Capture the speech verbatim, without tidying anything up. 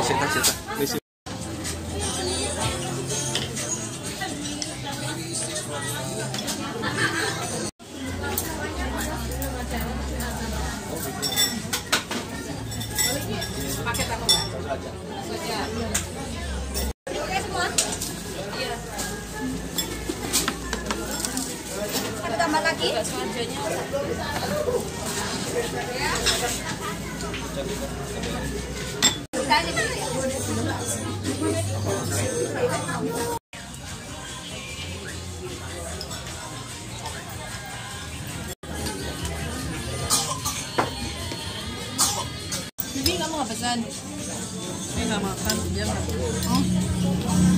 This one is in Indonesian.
cerita cerita. Paket apa enggak? Saja. Oke semua? Iya. Ada tambah lagi? Bakso adanya. Ya. Tanya dulu ya. Bibi, kamu nggak pesan? Ini nggak makan, dia nggak. Oh.